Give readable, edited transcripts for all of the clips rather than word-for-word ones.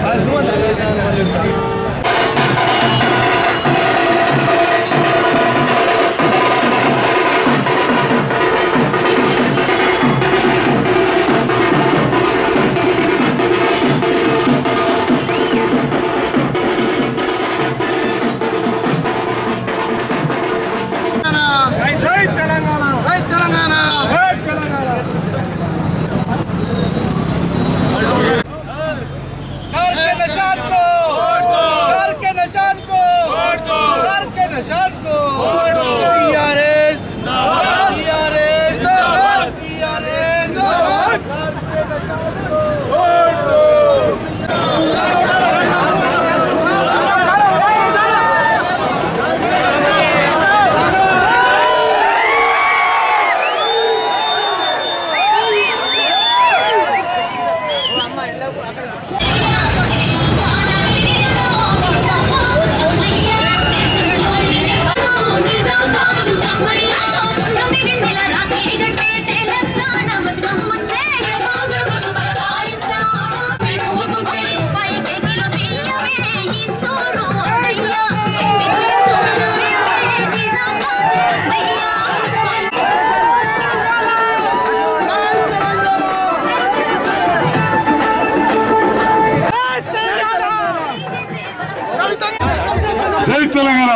జై తెలంగాణ.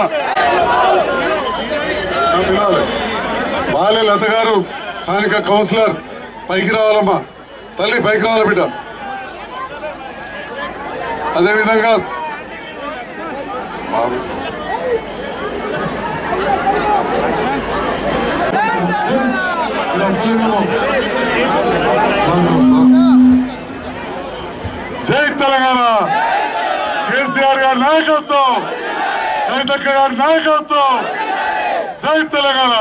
బాలే లత గారు స్థానిక కౌన్సిలర్ పైకి రావాలమ్మా తల్లి, పైకి రావాలి బిడ్డ. అదేవిధంగా జై తెలంగాణ. కేసీఆర్ గారి నాయకత్వం, కవితక్క గారి నాయకత్వం. జై తెలంగాణ.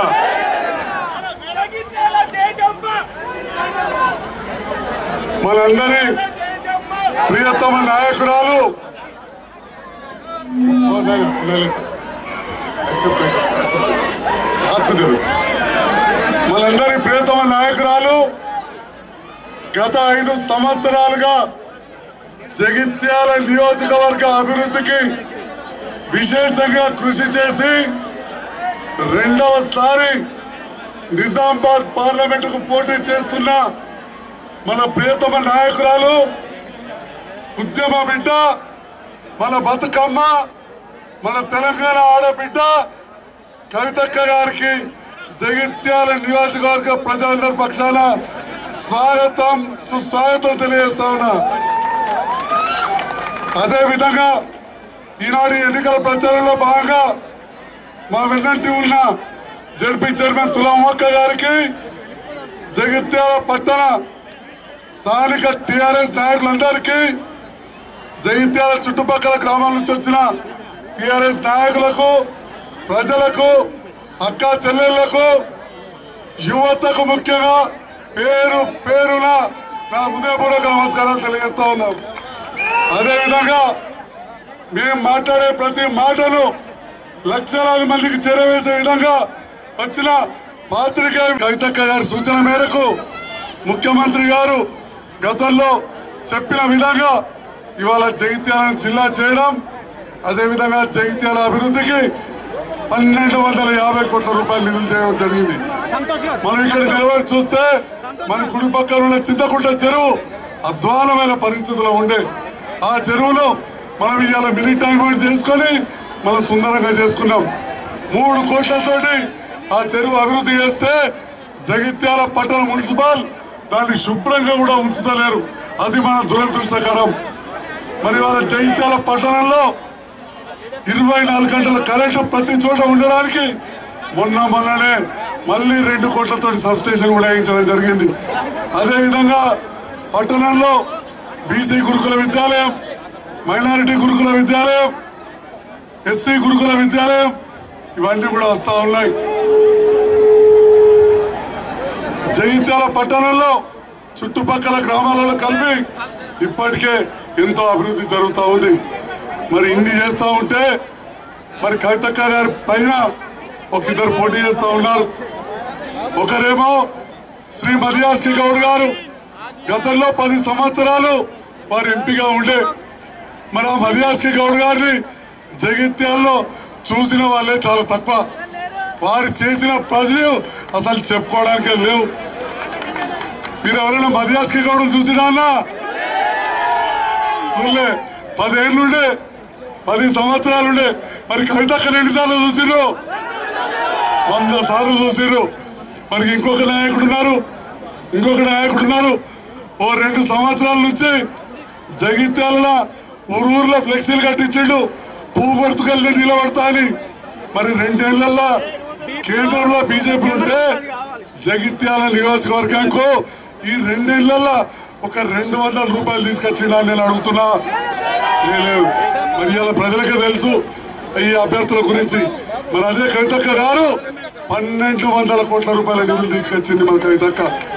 మనందరి ప్రియతమ నాయకురాలు మనందరి ప్రియతమ నాయకురాలు గత 5 సంవత్సరాలుగా జగిత్యాల నియోజకవర్గ అభివృద్ధికి విశేషంగా కృషి చేసి రెండవసారి నిజామాబాద్ పార్లమెంటుకు పోటీ చేస్తున్న మన ప్రియతమ నాయకురాలు, ఉద్యమ బిడ్డ, మన బతుకమ్మ, మన తెలంగాణ ఆడబిడ్డ కవితక్క గారికి జగిత్యాల నియోజకవర్గ ప్రజలందరి పక్షాన స్వాగతం సుస్వాగతం తెలియజేస్తా ఉన్నా. అదేవిధంగా ఈనాడు ఎన్నికల ప్రచారంలో భాగంగా మా వెన్నంటి ఉన్న జడ్పీ చైర్మన్ తులమక్క గారికి, జగిత్యాల పట్టణ స్థానిక టీఆర్ఎస్ నాయకులందరికీ, జగిత్యాల చుట్టుపక్కల గ్రామాల నుంచి వచ్చిన టీఆర్ఎస్ నాయకులకు, ప్రజలకు, అక్క చెల్లెళ్లకు, యువతకు ముఖ్యంగా పేరు పేరున నా హృదయపూర్వక నమస్కారాలు తెలియజేస్తా ఉన్నాం. అదేవిధంగా మేము మాట్లాడే ప్రతి మాటను లక్షలాది మందికి చేరవేసే విధంగా వచ్చిన పాత్రికేయ కవితక్క గారి సూచన మేరకు ముఖ్యమంత్రి గారు గతంలో చెప్పిన విధంగా ఇవాళ జగిత్యాల జిల్లా చేయడం, అదేవిధంగా జగిత్యాల అభివృద్ధికి 1250 కోట్ల రూపాయలు నిధులు చేయడం జరిగింది. మనం ఇక్కడ నిలబడి చూస్తే మన కుడి పక్కన ఉన్న చింతకుంట చెరువు అధ్వానమైన పరిస్థితుల్లో ఉండే ఆ చెరువులో మనం ఇవాళ మినీ ట్యాంక్ చేసుకొని మనం సుందరంగా చేసుకున్నాం. 3 కోట్లతోటి ఆ చెరువు అభివృద్ధి చేస్తే జగిత్యాల పట్టణ మున్సిపల్ దాన్ని శుభ్రంగా కూడా ఉంచుతలేరు. అది మన దురదృష్టకరం. మరి వాళ్ళ జగిత్యాల పట్టణంలో 24 గంటల కరెంటు ప్రతి చోట ఉండడానికి మొన్ననే మళ్ళీ 2 కోట్లతో సబ్స్టేషన్ కూడా వేయించడం జరిగింది. అదేవిధంగా పట్టణంలో బీసీ గురుకుల విద్యాలయం, మైనారిటీ గురుకుల విద్యాలయం, ఎస్సీ గురుకుల విద్యాలయం ఇవన్నీ కూడా వస్తా ఉన్నాయి. జగిత్యాల పట్టణంలో చుట్టుపక్కల గ్రామాలలో కలిపి ఇప్పటికే ఎంతో అభివృద్ధి జరుగుతూ ఉంది. మరి ఇన్ని చేస్తూ ఉంటే మరి కవితక్క గారి పైన ఒక 2 పోటీ చేస్తూ ఉన్నారు. ఒకరేమో శ్రీ మదియాస్కి గౌడ్ గారు గతంలో 10 సంవత్సరాలు వారు ఎంపీగా ఉండే మరి ఆ మదియాస్కి గౌడ్ గారిని జగిత్యాల్లో చూసిన వాళ్ళే చాలా తక్కువ. వారు చేసిన ప్రజలు అసలు చెప్పుకోవడానికే లేవు. మీరు ఎవరైనా మదియాస్కి గౌడ్ చూసినా అన్నా చూడలే. 10 ఏళ్ళుండే, 10 సంవత్సరాలుండే. మరి కవితక్కని ఎన్నిసార్లు చూసిరు? 100 సార్లు చూసిరు. మరి ఇంకొక నాయకుడు ఉన్నారు ఓ 2 సంవత్సరాల నుంచి జగిత్యాలలో ఊర్లో ఫ్లెక్సీలు కట్టించాడు, పువ్వు గుర్తుకెళ్ళి నిలబడతా అని. మరి 2 ఏళ్లలో కేంద్రంలో బీజేపీ ఉంటే జగిత్యాల నియోజకవర్గానికి ఈ 2 ఏళ్లలో ఒక 200 రూపాయలు తీసుకొచ్చిండా నేను అడుగుతున్నా. లేదు. మరి ఇలా ప్రజలకే తెలుసు ఈ అభ్యర్థుల గురించి. మరి అదే కవితక్క గారు 1200 కోట్ల రూపాయల నిధులు తీసుకొచ్చింది మన కవితక్క.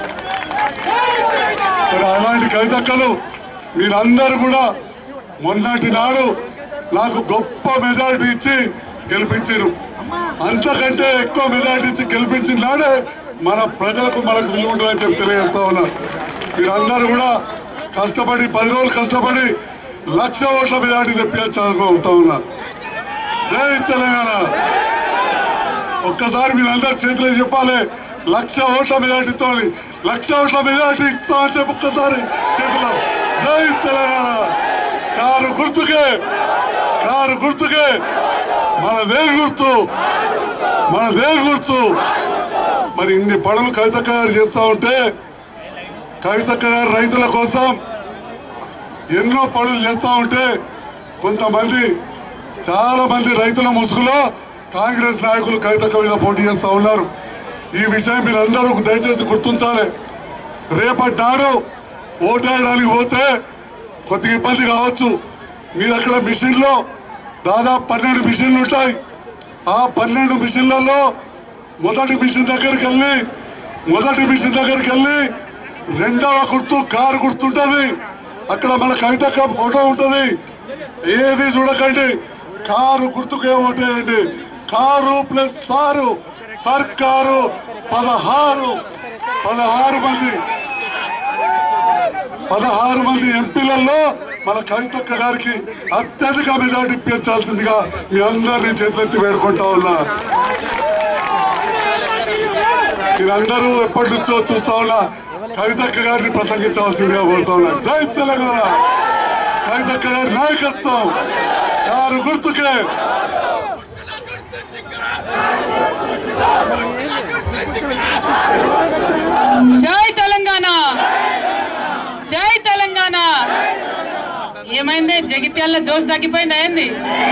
మరి అలాంటి కవితక్కలు మీరందరూ కూడా మొన్నటి నాడు నాకు గొప్ప మెజారిటీ ఇచ్చి గెలిపించారు. అంతకంటే ఎక్కువ మెజారిటీ ఇచ్చి గెలిపించిన నాడే మన ప్రజలకు మనకు విలువ ఉంటుందని చెప్పి తెలియజేస్తా ఉన్నా. మీరందరూ కూడా కష్టపడి 10 రోజులు కష్టపడి 1,00,000 ఓట్ల మెజారిటీ తెప్పించాలనుకుంటా ఉన్నా. జై తెలంగాణ. ఒక్కసారి మీరందరూ చేతిలో చెప్పాలి, 1,00,000 ఓట్ల మెజారిటీతో 1,00,000 ఓట్ల మెజారిటీ ఇస్తామని చెప్పి ఒక్కసారి చేతిలో. జై తెలంగాణ. కారు గుర్తుకే మనదే గుర్తు. మరి ఇన్ని పనులు కవితక్క గారు చేస్తూ ఉంటే, కవితక్క గారు రైతుల కోసం ఎన్నో పనులు చేస్తూ ఉంటే చాలా మంది రైతుల ముసుగులో కాంగ్రెస్ నాయకులు కవితక్క మీద పోటీ చేస్తూ ఉన్నారు. ఈ విషయం మీరందరూ దయచేసి గుర్తించాలి. రేపటి నాడు ఓటేయడానికి పోతే కొద్దిగా ఇబ్బంది కావచ్చు. మీరు అక్కడ మిషన్లో దాదాపు 12 మిషన్లు ఉంటాయి. ఆ 12 మిషన్లలో మొదటి మిషన్ దగ్గరికి వెళ్ళి రెండవ గుర్తు కారు గుర్తుంటుంది. అక్కడ మన కవితక్క ఫోటో ఉంటుంది. ఏది చూడకండి, కారు గుర్తుకే ఓటేయండి. కారు ప్లస్ సారు సర్కారు 16 మంది ఎంపీలలో మన కవితక్క గారికి అత్యధిక మెజార్టీ పెంచాల్సిందిగా మీ అందరినీ చేతులెత్తి వేడుకుంటా ఉన్నా. మీరందరూ ఎప్పటి నుంచో చూస్తా ఉన్నా కవితక్క గారిని ప్రసంగించవలసిందిగా కోరుతా ఉన్నా. జై తెలంగాణ. కవితక్క గారి నాయకత్వం కారు గుర్తుకే. జై తెలంగాణ. జై తెలంగాణ. ఏమైంది? జగిత్యాల జోష్ తగ్గిపోయింది. ఏంది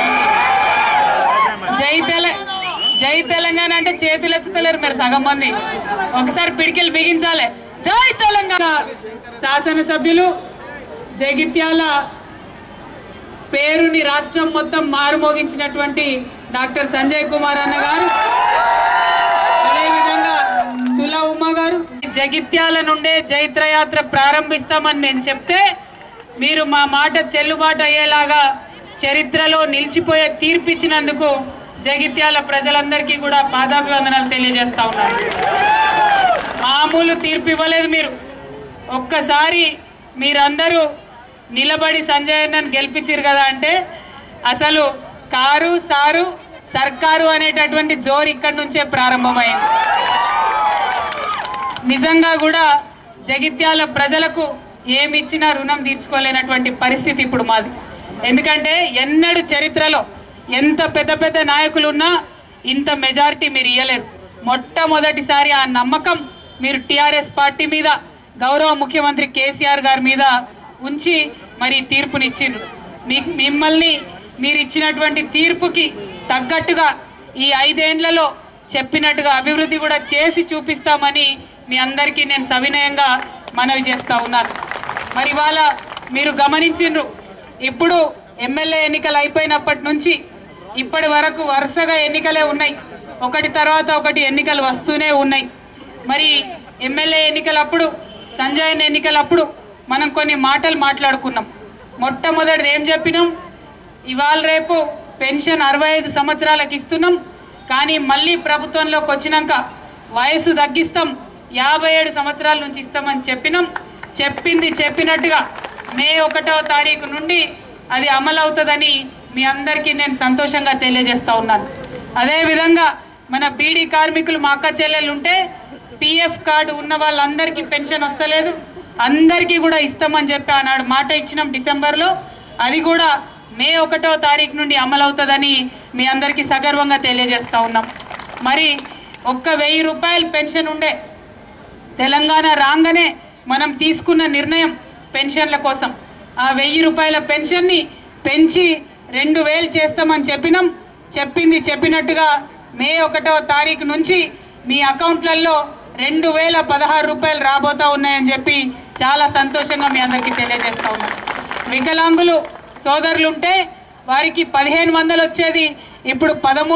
జై తెలంగాణ అంటే చేతులు ఎత్తుతలేరు మీరు సగం మంది. ఒకసారి పిడికిలు బిగించాలి. జై తెలంగాణ. శాసనసభ్యులు జగిత్యాల పేరుని రాష్ట్రం మొత్తం మారుమోగించినటువంటి డాక్టర్ సంజయ్ కుమార్ అన్న గారు, అదేవిధంగా తులా ఉమా గారు, జగిత్యాల నుండే జైత్రయాత్ర ప్రారంభిస్తామని నేను చెప్తే మీరు మా మాట చెల్లుబాటు అయ్యేలాగా చరిత్రలో నిలిచిపోయే తీర్పిచ్చినందుకు జగిత్యాల ప్రజలందరికీ కూడా పాదాభివందనాలు తెలియజేస్తా ఉన్నారు. మామూలు తీర్పు ఇవ్వలేదు మీరు. ఒక్కసారి మీరందరూ నిలబడి సంజయ్ అన్నను గెలిపించారు కదా అంటే అసలు కారు సారు సర్కారు అనేటటువంటి జోరు ఇక్కడి నుంచే ప్రారంభమైంది. నిజంగా కూడా జగిత్యాల ప్రజలకు ఏమి ఇచ్చినా రుణం తీర్చుకోలేనటువంటి పరిస్థితి ఇప్పుడు మాది. ఎందుకంటే ఎన్నడూ చరిత్రలో ఎంత పెద్ద నాయకులు ఉన్నా ఇంత మెజారిటీ మీరు ఇవ్వలేదు. మొట్టమొదటిసారి ఆ నమ్మకం మీరు టీఆర్ఎస్ పార్టీ మీద, గౌరవ ముఖ్యమంత్రి కేసీఆర్ గారి మీద ఉంచి మరి తీర్పునిచ్చిండ్రు. మిమ్మల్ని మీరు ఇచ్చినటువంటి తీర్పుకి తగ్గట్టుగా ఈ 5 ఏళ్లలో చెప్పినట్టుగా అభివృద్ధి కూడా చేసి చూపిస్తామని మీ అందరికీ నేను సవినయంగా మనవి చేస్తూ ఉన్నాను. మరి ఇవాళ మీరు గమనించిండ్రు, ఇప్పుడు ఎమ్మెల్యే ఎన్నికలు అయిపోయినప్పటి నుంచి ఇప్పటి వరకు వరుసగా ఎన్నికలే ఉన్నాయి. ఒకటి తర్వాత ఒకటి ఎన్నికలు వస్తూనే ఉన్నాయి. మరి ఎమ్మెల్యే ఎన్నికలప్పుడు, సంజయ్ ఎన్నికలప్పుడు మనం కొన్ని మాటలు మాట్లాడుకున్నాం. మొట్టమొదటిది ఏం చెప్పినాం? ఇవాళ రేపు పెన్షన్ 65 సంవత్సరాలకు ఇస్తున్నాం, కానీ మళ్ళీ ప్రభుత్వంలోకి వచ్చినాక వయసు తగ్గిస్తాం, 57 సంవత్సరాల నుంచి ఇస్తామని చెప్పినాం. చెప్పింది చెప్పినట్టుగా మే 1వ తారీఖు నుండి అది అమలు అవుతుందని మీ అందరికీ నేను సంతోషంగా తెలియజేస్తా ఉన్నాను. అదేవిధంగా మన బీడీ కార్మికులు మా అక్క చెల్లెలు ఉంటే పిఎఫ్ కార్డు ఉన్న వాళ్ళందరికీ పెన్షన్ వస్తలేదు, అందరికీ కూడా ఇస్తామని చెప్పి ఆనాడు మాట ఇచ్చినాం డిసెంబర్లో. అది కూడా మే 1వ తారీఖు నుండి అమలు అవుతుందని మీ అందరికీ సగర్వంగా తెలియజేస్తూ ఉన్నాం. మరి 1000 రూపాయలు పెన్షన్ ఉండే తెలంగాణ రాగానే మనం తీసుకున్న నిర్ణయం పెన్షన్ల కోసం ఆ 1000 రూపాయల పెన్షన్ని పెంచి 2000 చేస్తామని చెప్పినాం. చెప్పినట్టుగా మే 1వ తారీఖు నుంచి మీ అకౌంట్లలో 2016 రూపాయలు రాబోతూ ఉన్నాయని చెప్పి చాలా సంతోషంగా మీ అందరికీ తెలియజేస్తూ ఉన్నాం. వికలాంగులు సోదరులు ఉంటే వారికి 1500 వచ్చేది ఇప్పుడు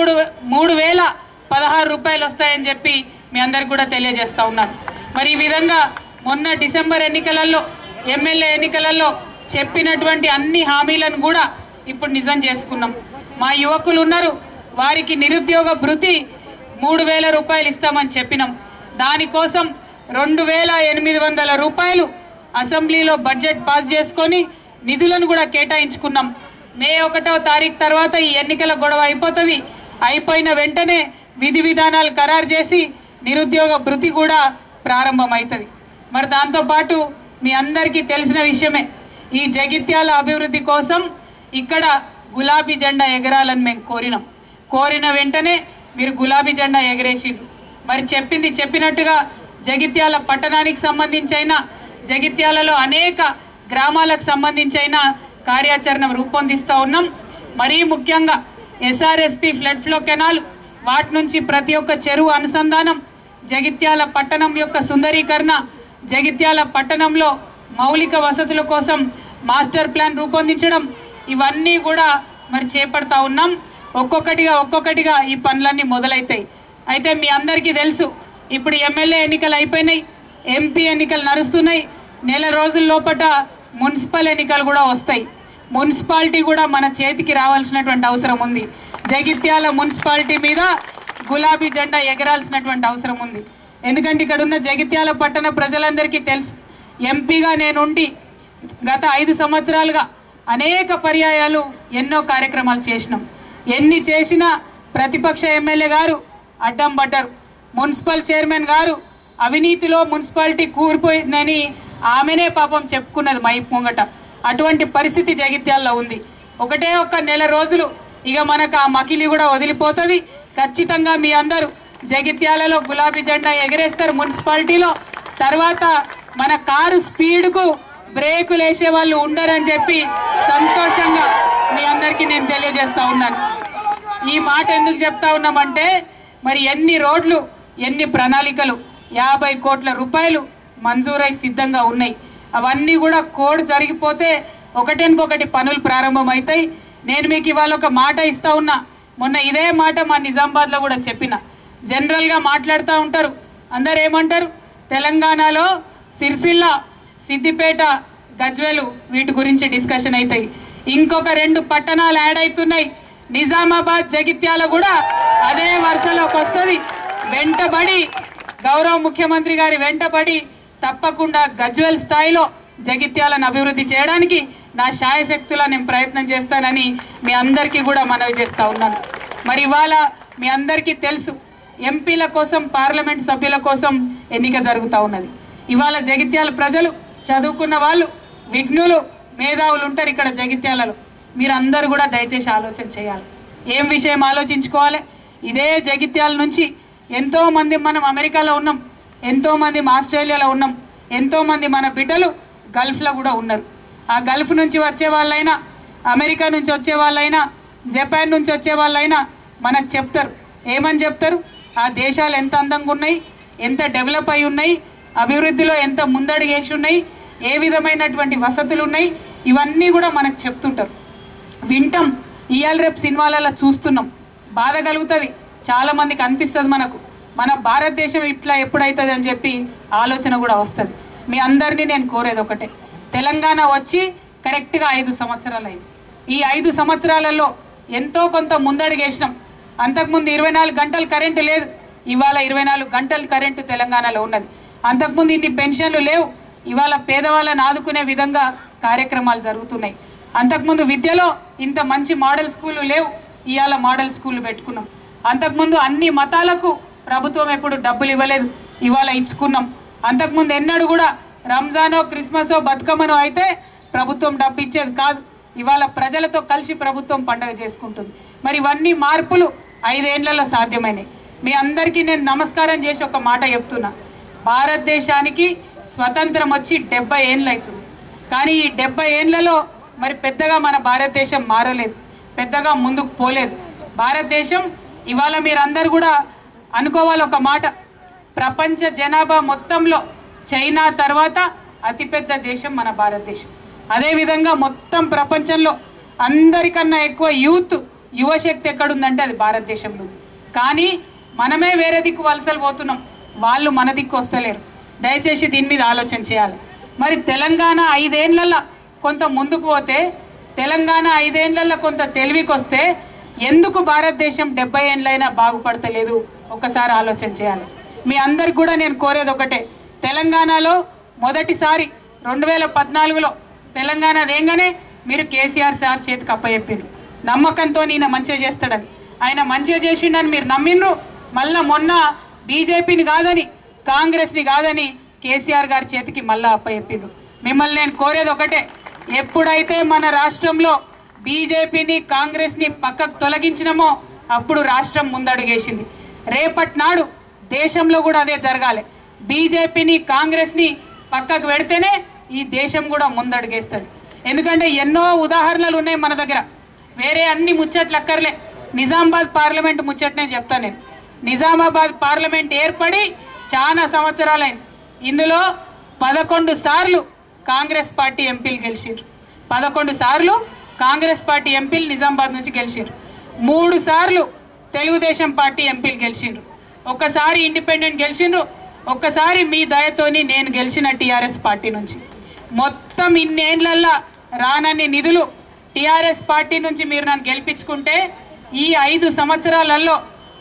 3016 రూపాయలు వస్తాయని చెప్పి మీ అందరికి కూడా తెలియజేస్తూ ఉన్నాను. మరి ఈ విధంగా మొన్న డిసెంబర్ ఎన్నికలలో ఎమ్మెల్యే ఎన్నికలలో చెప్పినటువంటి అన్ని హామీలను కూడా ఇప్పుడు నిజం చేసుకున్నాం. మా యువకులు ఉన్నారు, వారికి నిరుద్యోగ భృతి 3000 రూపాయలు ఇస్తామని చెప్పినాం. దానికోసం 2800 రూపాయలు అసెంబ్లీలో బడ్జెట్ పాస్ చేసుకొని నిధులను కూడా కేటాయించుకున్నాం. మే 1వ తారీఖు తర్వాత ఈ ఎన్నికల గొడవ అయిపోతుంది. అయిపోయిన వెంటనే విధి విధానాలు ఖరారు చేసి నిరుద్యోగ భృతి కూడా ప్రారంభమవుతుంది. మరి దాంతోపాటు మీ అందరికీ తెలిసిన విషయమే, ఈ జగిత్యాల అభివృద్ధి కోసం ఇక్కడ గులాబీ జెండా ఎగరాలని మేము కోరిన వెంటనే మీరు గులాబీ జెండా ఎగరేసిండ్రు. మరి చెప్పినట్టుగా జగిత్యాల పట్టణానికి సంబంధించిన జగిత్యాలలో అనేక గ్రామాలకు సంబంధించిన కార్యాచరణ రూపొందిస్తూ ఉన్నాం. మరీ ముఖ్యంగా ఎస్ఆర్ఎస్పి ఫ్లడ్ ఫ్లో కెనాల్, వాటి నుంచి ప్రతి ఒక్క చెరువు అనుసంధానం, జగిత్యాల పట్టణం యొక్క సుందరీకరణ, జగిత్యాల పట్టణంలో మౌలిక వసతుల కోసం మాస్టర్ ప్లాన్ రూపొందించడం, ఇవన్నీ కూడా మరి చేపడతా ఉన్నాం. ఒక్కొక్కటిగా ఈ పనులన్నీ మొదలవుతాయి. అయితే మీ అందరికీ తెలుసు, ఇప్పుడు ఎమ్మెల్యే ఎన్నికలు అయిపోయినాయి, ఎంపీ ఎన్నికలు నడుస్తున్నాయి. నెల రోజుల లోపల మున్సిపల్ ఎన్నికలు కూడా వస్తాయి. మున్సిపాలిటీ కూడా మన చేతికి రావాల్సినటువంటి అవసరం ఉంది. జగిత్యాల మున్సిపాలిటీ మీద గులాబీ జెండా ఎగరాల్సినటువంటి అవసరం ఉంది. ఎందుకంటే ఇక్కడ ఉన్న జగిత్యాల పట్టణ ప్రజలందరికీ తెలుసు, ఎంపీగా నేనుండి గత 5 సంవత్సరాలుగా అనేక పర్యాయాలు ఎన్నో కార్యక్రమాలు చేసినాం. ఎన్ని చేసినా ప్రతిపక్ష ఎమ్మెల్యే గారు అడ్డం పడ్డారు. మున్సిపల్ చైర్మన్ గారు అవినీతిలో మున్సిపాలిటీ కూలిపోయిందని ఆమెనే పాపం చెప్పుకున్నది మైక్ ముంగట. అటువంటి పరిస్థితి జగిత్యాలలో ఉంది. ఒక్క నెల రోజులు ఇక మనకు ఆ మకిలి కూడా వదిలిపోతుంది. ఖచ్చితంగా మీ అందరూ జగిత్యాలలో గులాబీ జెండా ఎగరేస్తారు మున్సిపాలిటీలో. తర్వాత మన కారు స్పీడ్కు బ్రేకులు వేసే వాళ్ళు ఉండరని చెప్పి సంతోషంగా మీ అందరికీ నేను తెలియజేస్తూ ఉన్నాను. ఈ మాట ఎందుకు చెప్తా ఉన్నామంటే, మరి ఎన్ని రోడ్లు, ఎన్ని ప్రణాళికలు, 50 కోట్ల రూపాయలు మంజూరై సిద్ధంగా ఉన్నాయి. అవన్నీ కూడా కోడ్ జరిగిపోతే ఒకటికొకటి పనులు ప్రారంభమవుతాయి. నేను మీకు ఇవాళ ఒక మాట ఇస్తా ఉన్నా. మొన్న ఇదే మాట మా నిజామాబాద్లో కూడా చెప్పిన. జనరల్గా మాట్లాడుతూ ఉంటారు, అందరు ఏమంటారు, తెలంగాణలో సిరిసిల్ల, సిద్దిపేట, గజ్వేలు వీటి గురించి డిస్కషన్ అవుతాయి. ఇంకొక 2 పట్టణాలు యాడ్ అవుతున్నాయి. నిజామాబాద్, జగిత్యాల కూడా అదే వరుసలోకి వస్తుంది. వెంటబడి గౌరవ ముఖ్యమంత్రి గారి వెంటబడి తప్పకుండా గజ్వేల్ స్థాయిలో జగిత్యాలను అభివృద్ధి చేయడానికి నా శాయశక్తులా నేను ప్రయత్నం చేస్తానని మీ అందరికీ కూడా మనవి చేస్తూ ఉన్నాను. మరి ఇవాళ మీ అందరికీ తెలుసు, ఎంపీల కోసం, పార్లమెంట్ సభ్యుల కోసం ఎన్నిక జరుగుతూ ఉన్నది. ఇవాళ జగిత్యాల ప్రజలు చదువుకున్న వాళ్ళు, విఘ్నులు, మేధావులు ఉంటారు ఇక్కడ జగిత్యాలలో. మీరందరూ కూడా దయచేసి ఆలోచన చేయాలి. ఏం విషయం ఆలోచించుకోవాలి? ఇదే జగిత్యాల నుంచి ఎంతోమంది మనం అమెరికాలో ఉన్నాం, ఎంతోమంది ఆస్ట్రేలియాలో ఉన్నాం, ఎంతోమంది మన బిడ్డలు గల్ఫ్లో కూడా ఉన్నారు. ఆ గల్ఫ్ నుంచి వచ్చే వాళ్ళైనా, అమెరికా నుంచి వచ్చే వాళ్ళైనా, జపాన్ నుంచి వచ్చే వాళ్ళైనా మనకు చెప్తారు. ఏమని చెప్తారు? ఆ దేశాలు ఎంత అందంగా ఉన్నాయి, ఎంత డెవలప్ అయి ఉన్నాయి, అభివృద్ధిలో ఎంత ముందడుగు వేసి ఉన్నాయి, ఏ విధమైనటువంటి వసతులు ఉన్నాయి, ఇవన్నీ కూడా మనకు చెప్తుంటారు. వింటాం, ఇవాళ రేపు సినిమాలలో చూస్తున్నాం, బాధ కలుగుతుంది. చాలామందికి అనిపిస్తుంది మనకు, మన భారతదేశం ఇట్లా ఎప్పుడవుతుంది అని చెప్పి ఆలోచన కూడా వస్తుంది. మీ అందరినీ నేను కోరేది ఒకటే, తెలంగాణ వచ్చి కరెక్ట్గా 5 సంవత్సరాలు అయింది. ఈ 5 సంవత్సరాలలో ఎంతో కొంత ముందడుగేసినాం. అంతకుముందు 24 గంటలు కరెంటు లేదు, ఇవాళ 24 గంటలు కరెంటు తెలంగాణలో ఉన్నది. అంతకుముందు ఇన్ని పెన్షన్లు లేవు, ఇవాళ పేదవాళ్ళని ఆదుకునే విధంగా కార్యక్రమాలు జరుగుతున్నాయి. అంతకుముందు విద్యలో ఇంత మంచి మోడల్ స్కూళ్ళు లేవు, ఇవాళ మోడల్ స్కూళ్ళు పెట్టుకున్నాం. అంతకుముందు అన్ని మతాలకు ప్రభుత్వం ఎప్పుడు డబ్బులు ఇవ్వలేదు, ఇవాళ ఇచ్చుకున్నాం. అంతకుముందు ఎన్నడూ కూడా రంజానో క్రిస్మసో బతుకమ్మనో అయితే ప్రభుత్వం డబ్బు ఇచ్చేది కాదు, ఇవాళ ప్రజలతో కలిసి ప్రభుత్వం పండుగ చేసుకుంటుంది. మరి ఇవన్నీ మార్పులు 5 ఏళ్లలో సాధ్యమైనాయి. మీ అందరికీ నేను నమస్కారం చేసి ఒక మాట చెప్తున్నా, భారతదేశానికి స్వతంత్రం వచ్చి 70 ఏళ్ళు అవుతుంది. కానీ ఈ 70 ఏళ్లలో మరి పెద్దగా మన భారతదేశం మారలేదు, పెద్దగా ముందుకు పోలేదు. భారతదేశం ఇవాళ మీరందరూ కూడా అనుకోవాలి ఒక మాట, ప్రపంచ జనాభా మొత్తంలో చైనా తర్వాత అతిపెద్ద దేశం మన భారతదేశం. అదేవిధంగా మొత్తం ప్రపంచంలో అందరికన్నా ఎక్కువ యువశక్తి ఎక్కడుందంటే అది భారతదేశంలో ఉంది. కానీ మనమే వేరే దిక్కు వలసలు పోతున్నాం, వాళ్ళు మన దిక్కు వస్తలేరు. దయచేసి దీని మీద ఆలోచన చేయాలి. మరి తెలంగాణ 5 ఏళ్లలో కొంత ముందుకు పోతే, తెలంగాణ 5 ఏళ్లలో కొంత తెలివికి వస్తే ఎందుకు భారతదేశం 70 ఏళ్ళైనా బాగుపడతలేదు? ఒకసారి ఆలోచన చేయాలి. మీ అందరికి కూడా నేను కోరేది ఒకటే, తెలంగాణలో మొదటిసారి 2014లో తెలంగాణ దేంగానే మీరు కేసీఆర్ సార్ చేతికి అప్పచెప్పారు. నమ్మకంతో ఈయన మంచిగా చేస్తాడని, ఆయన మంచిగా చేసిండని మీరు నమ్మిండ్రు. మళ్ళీ మొన్న బీజేపీని కాదని కాంగ్రెస్ని కాదని కేసీఆర్ గారి చేతికి మళ్ళీ అప్పచెప్పారు. మిమ్మల్ని నేను కోరేది ఒకటే, ఎప్పుడైతే మన రాష్ట్రంలో బీజేపీని కాంగ్రెస్ని పక్కకు తొలగించినామో అప్పుడు రాష్ట్రం ముందడుగేసింది. రేపటి నాడు దేశంలో కూడా అదే జరగాలి. బీజేపీని కాంగ్రెస్ని పక్కకు పెడితేనే ఈ దేశం కూడా ముందడుగేస్తుంది. ఎందుకంటే ఎన్నో ఉదాహరణలు ఉన్నాయి మన దగ్గర. వేరే అన్ని ముచ్చట్లు అక్కర్లే, నిజామాబాద్ పార్లమెంట్ ముచ్చట్నే చెప్తాను నేను. నిజామాబాద్ పార్లమెంట్ ఏర్పడి చాలా సంవత్సరాలైంది. ఇందులో 11 సార్లు కాంగ్రెస్ పార్టీ ఎంపీలు గెలిచారు. 11 సార్లు కాంగ్రెస్ పార్టీ ఎంపీలు నిజామాబాద్ నుంచి గెలిచారు. 3 సార్లు తెలుగుదేశం పార్టీ ఎంపీలు గెలిచిండ్రు. ఒక్కసారి ఇండిపెండెంట్ గెలిచిండ్రు, ఒక్కసారి మీ దయతోని నేను గెలిచిన టీఆర్ఎస్ పార్టీ నుంచి. మొత్తం ఇన్నేళ్లల్లో రానన్ని నిధులు టీఆర్ఎస్ పార్టీ నుంచి మీరు నన్ను గెలిపించుకుంటే ఈ 5 సంవత్సరాలలో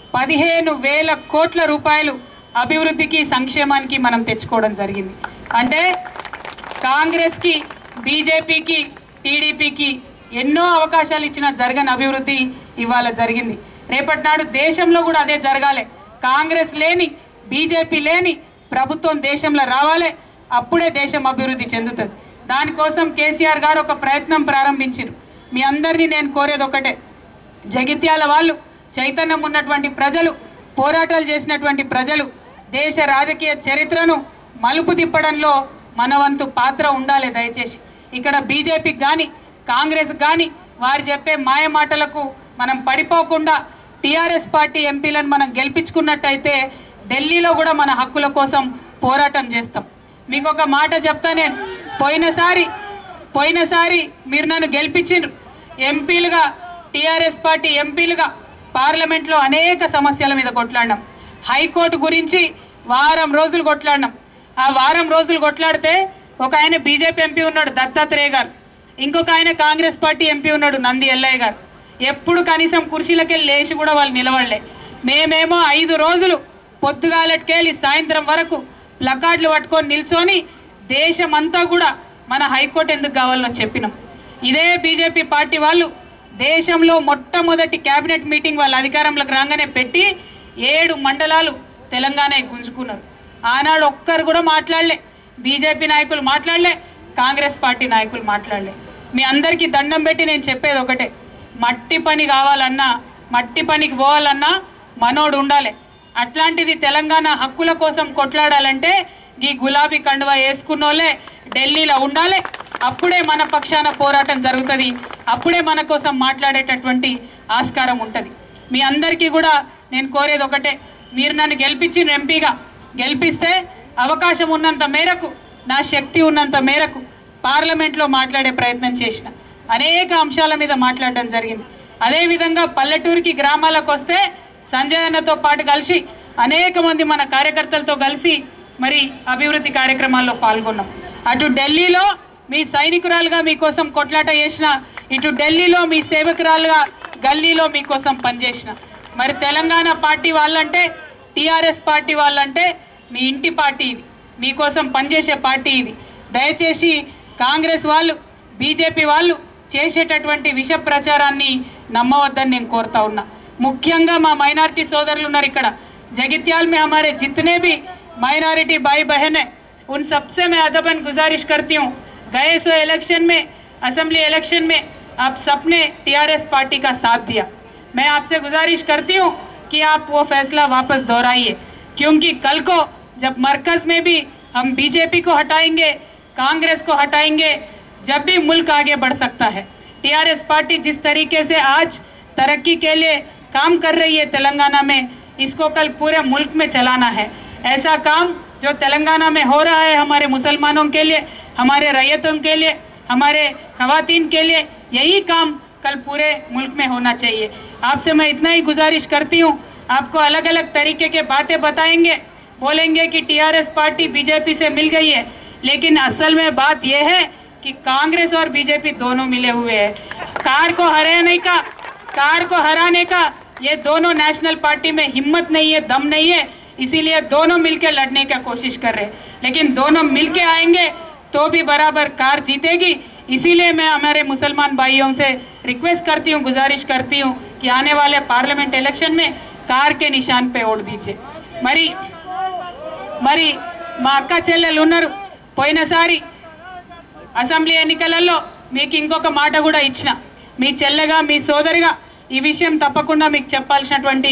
15,000 కోట్ల రూపాయలు అభివృద్ధికి సంక్షేమానికి మనం తెచ్చుకోవడం జరిగింది. అంటే కాంగ్రెస్కి, బీజేపీకి, టీడీపీకి ఎన్నో అవకాశాలు ఇచ్చిన జరగని అభివృద్ధి ఇవాళ జరిగింది. రేపటి నాడు దేశంలో కూడా అదే జరగాలి. కాంగ్రెస్ లేని, బీజేపీ లేని ప్రభుత్వం దేశంలో రావాలి, అప్పుడే దేశం అభివృద్ధి చెందుతుంది. దానికోసం కేసీఆర్ గారు ఒక ప్రయత్నం ప్రారంభించారు. మీ అందరినీ నేను కోరేది ఒకటే, జగిత్యాల వాళ్ళు, చైతన్యం ఉన్నటువంటి ప్రజలు, పోరాటాలు చేసినటువంటి ప్రజలు, దేశ రాజకీయ చరిత్రను మలుపు తిప్పడంలో మన వంతు పాత్ర ఉండాలి. దయచేసి ఇక్కడ బీజేపీకి కానీ కాంగ్రెస్ కానీ వారు చెప్పే మాయ మాటలకు మనం పడిపోకుండా టీఆర్ఎస్ పార్టీ ఎంపీలను మనం గెలిపించుకున్నట్టయితే ఢిల్లీలో కూడా మన హక్కుల కోసం పోరాటం చేస్తాం. మీకు ఒక మాట చెప్తా నేను, పోయినసారి మీరు నన్ను గెలిపించిండ్రు ఎంపీలుగా, టీఆర్ఎస్ పార్టీ ఎంపీలుగా పార్లమెంట్లో అనేక సమస్యల మీద కొట్లాడినాం. హైకోర్టు గురించి వారం రోజులు కొట్లాడినాం. ఆ వారం రోజులు కొట్లాడితే ఒక ఆయన బీజేపీ ఎంపీ ఉన్నాడు దత్తాత్రేయ గారు, ఇంకొక ఆయన కాంగ్రెస్ పార్టీ ఎంపీ ఉన్నాడు నంది ఎల్లయ్య గారు. ఎప్పుడు కనీసం కుర్చీలకెళ్ళి లేచి కూడా వాళ్ళు నిలబడలే. మేమేమో 5 రోజులు పొద్దుగాలకెళ్ళి సాయంత్రం వరకు ప్లకార్డులు పట్టుకొని నిల్చొని దేశమంతా కూడా మన హైకోర్టు ఎందుకు కావాలో చెప్పినాం. ఇదే బీజేపీ పార్టీ వాళ్ళు దేశంలో మొట్టమొదటి క్యాబినెట్ మీటింగ్ వాళ్ళ అధికారంలోకి రాగానే పెట్టి 7 మండలాలు తెలంగాణ గుంజుకున్నారు. ఆనాడు ఒక్కరు కూడా మాట్లాడలే, బీజేపీ నాయకులు మాట్లాడలే, కాంగ్రెస్ పార్టీ నాయకులు మాట్లాడలే. మీ అందరికీ దండం పెట్టి నేను చెప్పేది ఒకటే, మట్టి పని కావాలన్నా, మట్టి పనికి పోవాలన్నా మనోడు ఉండాలి. అట్లాంటిది తెలంగాణ హక్కుల కోసం కొట్లాడాలంటే ఈ గులాబీ కండువా వేసుకున్నోళ్ళే ఢిల్లీలో ఉండాలి. అప్పుడే మన పక్షాన పోరాటం జరుగుతుంది, అప్పుడే మన కోసం మాట్లాడేటటువంటి ఆస్కారం ఉంటుంది. మీ అందరికీ కూడా నేను కోరేది ఒకటే, మీరు నన్ను గెలిపించిన ఎంపీగా గెలిపిస్తే అవకాశం ఉన్నంత మేరకు, నా శక్తి ఉన్నంత మేరకు పార్లమెంట్లో మాట్లాడే ప్రయత్నం చేసిన, అనేక అంశాల మీద మాట్లాడడం జరిగింది. అదేవిధంగా పల్లెటూరికి గ్రామాలకు వస్తే సంజయ్ అన్నతో పాటు కలిసి అనేక మంది మన కార్యకర్తలతో కలిసి మరి అభివృద్ధి కార్యక్రమాల్లో పాల్గొన్నాం. అటు ఢిల్లీలో మీ సైనికురాలుగా మీకోసం కొట్లాట చేసిన, ఇటు ఢిల్లీలో మీ సేవకురాలుగా గల్లీలో మీకోసం పనిచేసిన. మరి తెలంగాణ పార్టీ వాళ్ళంటే, టీఆర్ఎస్ పార్టీ వాళ్ళంటే మీ ఇంటి పార్టీ ఇది, మీకోసం పనిచేసే పార్టీ ఇది. దయచేసి కాంగ్రెస్ వాళ్ళు, బీజేపీ వాళ్ళు చేసేటటువంటి విష ప్రచారాన్ని నమ్మవద్దని నేను కోరుతా ఉన్నా। ముఖ్యంగా మా మైనారిటీ సోదరులు ఉన్నారు ఇక్కడ जगित्याल में, हमारे जितने भी माइनॉरिटी भाई बहन हैं उन सबसे मैं अदबन गुजारिश करती हूँ, गए सो इलेक्शन में, असेंबली इलेक्शन में आप सबने टीआरएस पार्टी का साथ दिया। मैं आपसे गुजारिश करती हूँ कि आप वो फैसला वापस दोहराइए, क्योंकि कल को जब मरकज़ में भी हम बीजेपी को हटाएंगे, कांग्रेस को हटाएंगे, जब भी मुल्क आगे बढ़ सकता है। टीआरएस पार्टी जिस तरीके से आज तरक्की के लिए काम कर रही है तेलंगाना में, इसको कल पूरे मुल्क में चलाना है। ऐसा काम जो तेलंगाना में हो रहा है हमारे मुसलमानों के लिए, हमारे रैयतों के लिए, हमारे ख़वातीन के लिए, यही काम कल पूरे मुल्क में होना चाहिए। आपसे मैं इतना ही गुजारिश करती हूँ, आपको अलग अलग तरीके के बातें बताएंगे, बोलेंगे कि टीआरएस पार्टी बीजेपी से मिल गई है, लेकिन असल में बात यह है कि कांग्रेस और बीजेपी दोनों मिले हुए हैं। कार को हराने का ये दोनों नेशनल पार्टी में हिम्मत नहीं है, दम नहीं है, इसीलिए दोनों मिलकर लड़ने का कोशिश कर रहे हैं। लेकिन दोनों मिलके आएंगे तो भी बराबर कार जीतेगी। इसीलिए मैं हमारे मुसलमान भाइयों से रिक्वेस्ट करती हूँ, गुजारिश करती हूँ कि आने वाले पार्लियामेंट इलेक्शन में कार के निशान पे वोट दीजिए। మరి మా అక్క చెల్లెలు ఉన్నారు, పోయినసారి అసెంబ్లీ ఎన్నికలలో మీకు ఇంకొక మాట కూడా ఇచ్చిన, మీ చెల్లెగా మీ సోదరిగా ఈ విషయం తప్పకుండా మీకు చెప్పాల్సినటువంటి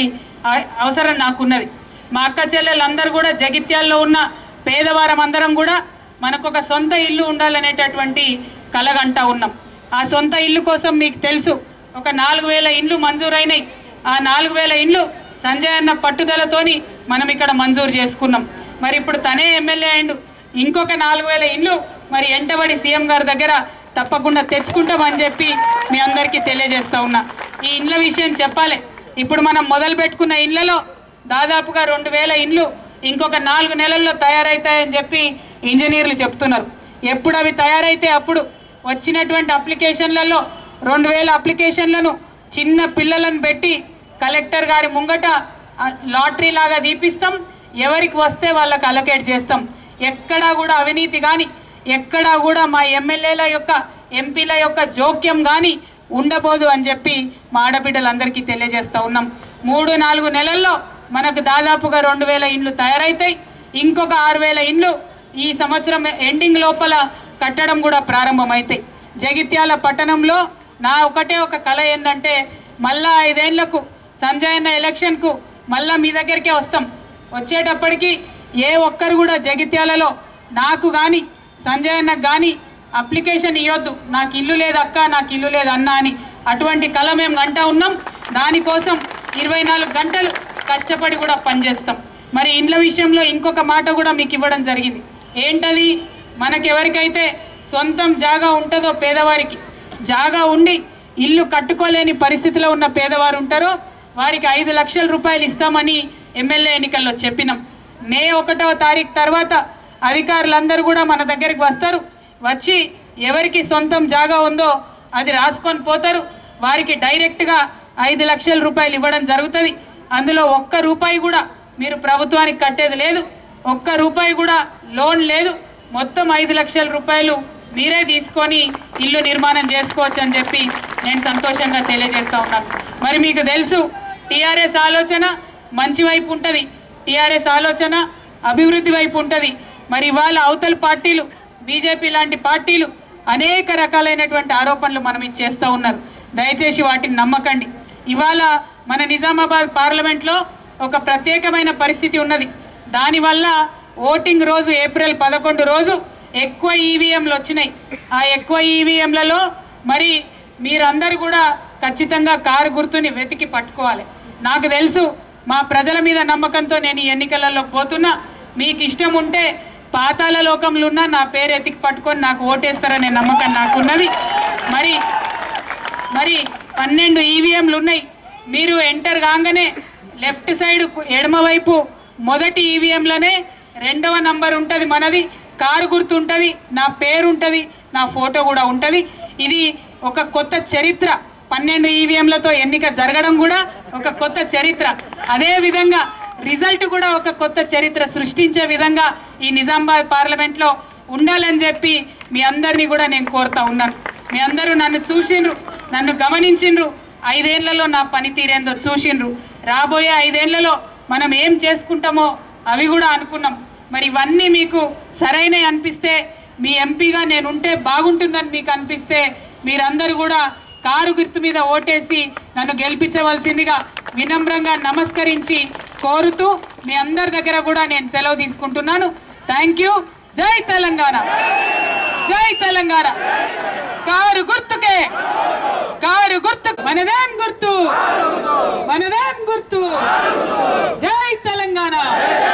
అవసరం నాకున్నది। మా అక్క చెల్లెలందరూ కూడా జగిత్యాల్లో ఉన్న పేదవారం అందరం కూడా మనకు ఒక సొంత ఇల్లు ఉండాలనేటటువంటి కలగంటా ఉన్నాం। ఆ సొంత ఇల్లు కోసం మీకు తెలుసు ఒక 4000 ఇండ్లు మంజూరైనాయి। ఆ 4000 ఇండ్లు సంజయ్ అన్న పట్టుదలతోని మనం ఇక్కడ మంజూరు చేసుకున్నాం। మరి ఇప్పుడు తనే ఎమ్మెల్యే అయ్యిండు, ఇంకొక 4000 ఇండ్లు మరి ఎంటబడి సీఎం గారి దగ్గర తప్పకుండా తెచ్చుకుంటామని చెప్పి మీ అందరికీ తెలియజేస్తా ఉన్నా। ఈ ఇండ్ల విషయం చెప్పాలి, ఇప్పుడు మనం మొదలు పెట్టుకున్న ఇండ్లలో దాదాపుగా 2000 ఇండ్లు ఇంకొక 4 నెలల్లో తయారవుతాయని చెప్పి ఇంజనీర్లు చెప్తున్నారు। ఎప్పుడు అవి తయారైతే అప్పుడు వచ్చినటువంటి అప్లికేషన్లలో 2000 అప్లికేషన్లను చిన్న పిల్లలను పెట్టి కలెక్టర్ గారి ముంగట లాటరీ లాగా దీపిస్తాం, ఎవరికి వస్తే వాళ్ళకి అలొకేట్ చేస్తాం। ఎక్కడా కూడా అవినీతి కానీ, ఎక్కడా కూడా మా ఎమ్మెల్యేల యొక్క ఎంపీల యొక్క జోక్యం కానీ ఉండబోదు అని చెప్పి మా ఆడబిడ్డలందరికీ తెలియజేస్తూ ఉన్నాం। 3-4 నెలల్లో మనకు దాదాపుగా 2000 ఇండ్లు తయారైతాయి, ఇంకొక 6000 ఇండ్లు ఈ సంవత్సరం ఎండింగ్ లోపల కట్టడం కూడా ప్రారంభమవుతాయి। జగిత్యాల పట్టణంలో నా ఒకటే ఒక కళ ఏంటంటే మళ్ళా 5 ఏళ్లకు సంజయ్ అన్న ఎలక్షన్కు మళ్ళా మీ దగ్గరికే వస్తాం। వచ్చేటప్పటికి ఏ ఒక్కరు కూడా జగిత్యాలలో నాకు కానీ సంజయ్ అన్నకు కానీ అప్లికేషన్ ఇవ్వద్దు, నాకు ఇల్లు లేదక్క, నాకు ఇల్లు లేదన్నా అని, అటువంటి కళ మేము అంటా ఉన్నాం। దానికోసం 24 గంటలు కష్టపడి కూడా పనిచేస్తాం। మరి ఇండ్ల విషయంలో ఇంకొక మాట కూడా మీకు ఇవ్వడం జరిగింది, ఏంటది, మనకెవరికైతే సొంతం జాగా ఉంటుందో పేదవారికి, జాగా ఉండి ఇల్లు కట్టుకోలేని పరిస్థితిలో ఉన్న పేదవారు ఉంటారో వారికి 5 లక్షల రూపాయలు ఇస్తామని ఎమ్మెల్యే ఎన్నికల్లో చెప్పినాం। మే 1వ తారీఖు తర్వాత అధికారులందరూ కూడా మన దగ్గరికి వస్తారు, వచ్చి ఎవరికి సొంతం జాగా ఉందో అది రాసుకొని పోతారు, వారికి డైరెక్ట్గా 5 లక్షల రూపాయలు ఇవ్వడం జరుగుతుంది। అందులో ఒక్క రూపాయి కూడా మీరు ప్రభుత్వానికి కట్టేది లేదు, ఒక్క రూపాయి కూడా లోన్ లేదు, మొత్తం 5 లక్షల రూపాయలు మీరే తీసుకొని ఇల్లు నిర్మాణం చేసుకోవచ్చు అని చెప్పి నేను సంతోషంగా తెలియజేస్తా ఉన్నాను। మరి మీకు తెలుసు టీఆర్ఎస్ ఆలోచన మంచి వైపు ఉంటుంది, టీఆర్ఎస్ ఆలోచన అభివృద్ధి వైపు ఉంటుంది। మరి ఇవాళ అవతల పార్టీలు బీజేపీ లాంటి పార్టీలు అనేక రకాలైనటువంటి ఆరోపణలు మనం చేస్తూ ఉన్నారు, దయచేసి వాటిని నమ్మకండి। ఇవాళ మన నిజామాబాద్ పార్లమెంట్లో ఒక ప్రత్యేకమైన పరిస్థితి ఉన్నది, దానివల్ల ఓటింగ్ రోజు ఏప్రిల్ 11 రోజు ఎక్కువ ఈవీఎంలు వచ్చినాయి। ఆ ఎక్కువ ఈవీఎంలలో మరి మీరందరూ కూడా ఖచ్చితంగా కారు గుర్తుని వెతికి పట్టుకోవాలి। నాకు తెలుసు మా ప్రజల మీద నమ్మకంతో నేను ఈ ఎన్నికలలో పోతున్నా, మీకు ఇష్టం ఉంటే పాతాళ లోకంలో ఉన్న నా పేరు ఎతికి పట్టుకొని నాకు ఓటేస్తారనే నమ్మకం నాకున్నది। మరి 12 ఈవీఎంలు ఉన్నాయి, మీరు ఎంటర్ కాగానే లెఫ్ట్ సైడ్ ఎడమ వైపు మొదటి ఈవీఎంలోనే 2వ నంబర్ ఉంటుంది, మనది కారు గుర్తు ఉంటుంది, నా పేరు ఉంటుంది, నా ఫోటో కూడా ఉంటుంది। ఇది ఒక కొత్త చరిత్ర, 12 ఈవీఎంలతో ఎన్నిక జరగడం కూడా ఒక కొత్త చరిత్ర, అదేవిధంగా రిజల్ట్ కూడా ఒక కొత్త చరిత్ర సృష్టించే విధంగా ఈ నిజామాబాద్ పార్లమెంట్లో ఉండాలని చెప్పి మీ అందరినీ కూడా నేను కోరుతా ఉన్నాను। మీ అందరూ నన్ను చూసిండ్రు, నన్ను గమనించిండ్రు. 5 ఏళ్లలో నా పనితీరేందో చూసిండ్రు. రాబోయే 5 ఏళ్లలో మనం ఏం చేసుకుంటామో అవి కూడా అనుకున్నాం. మరి ఇవన్నీ మీకు సరైనవి అనిపిస్తే, మీ ఎంపీగా నేను ఉంటే బాగుంటుందని మీకు అనిపిస్తే మీరందరూ కూడా కారు గుర్తు మీద ఓటేసి నన్ను గెలిపించవలసిందిగా వినమ్రంగా నమస్కరించి కోరుతూ మీ అందరి దగ్గర కూడా నేను సెలవు తీసుకుంటున్నాను. Thank you. జై తెలంగాణ, జై తెలంగాణ. కారు గుర్తుకే, కారు గుర్తు. మనదేం గుర్తు, మనదేం గుర్తు. జై తెలంగాణ.